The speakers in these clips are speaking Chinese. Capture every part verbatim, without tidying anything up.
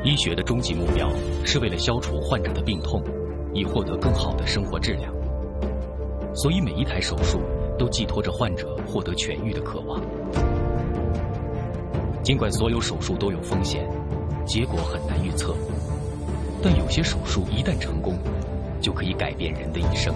医学的终极目标是为了消除患者的病痛，以获得更好的生活质量。所以每一台手术都寄托着患者获得痊愈的渴望。尽管所有手术都有风险，结果很难预测，但有些手术一旦成功，就可以改变人的一生。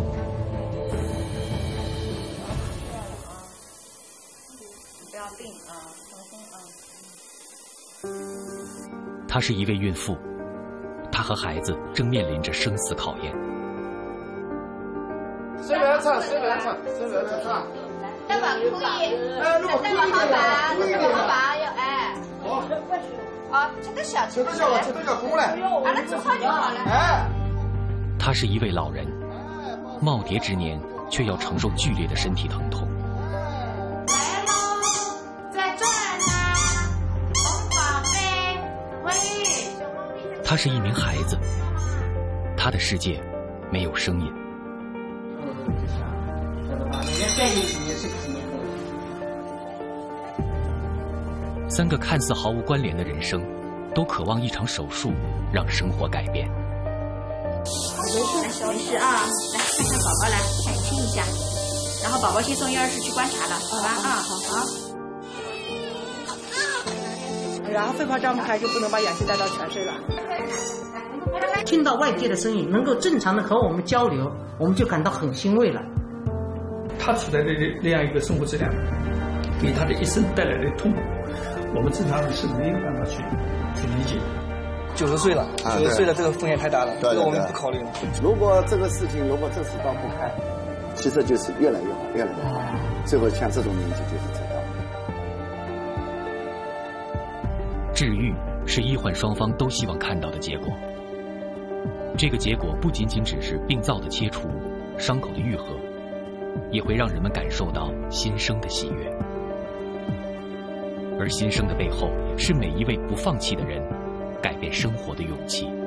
不要病啊，放心啊。 她是一位孕妇，她和孩子正面临着生死考验。 随便唱，随便唱，随便唱。 待会可以，哎，待会好办，待会好办要哎。哦，哦，吃得消， 吃得消，吃得消，过来。 把它做好就好了。 哎。 他是一位老人，耄耋之年，却要承受剧烈的身体疼痛。 来喽，再转啦，红宝贝，喂。 他是一名孩子，他的世界没有声音。三个看似毫无关联的人生，都渴望一场手术让生活改变。 没事，没事啊，来看看宝宝，来看亲一下，然后宝宝先送婴儿室去观察了，好吧？啊，好好。 然后肺泡张不开，就不能把氧气带到全身了。 听到外界的声音，能够正常的和我们交流，我们就感到很欣慰了。 他处在的那样一个生活质量，给他的一生带来的痛苦，我们正常人是没有办法去去理解。 九十岁了，九十岁了，这个风险太大了，这个我们不考虑了。 如果这个事情如果这次放不开，其实就是越来越好，越来越好。最后像这种年纪就是知道。 治愈是医患双方都希望看到的结果。这个结果不仅仅只是病灶的切除、伤口的愈合，也会让人们感受到新生的喜悦。而新生的背后，是每一位不放弃的人改变生活的勇气。